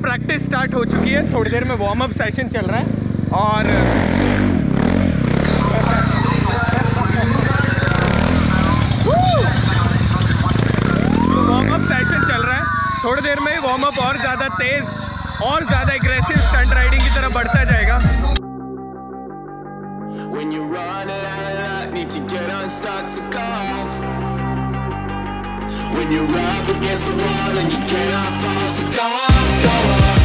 Practice start हो चुकी है, थोड़ी देर में वार्म अप सेशन चल रहा है और वार्म अप सेशन चल रहा है। थोड़ी देर में वार्म अप और ज़्यादा तेज और ज़्यादा एग्रेसिव स्टंट राइडिंग की तरफ बढ़ता जाएगा। When you run out of luck, need to get unstuck, so go off. When you're up against the wall and you cannot fall, so go off, go off.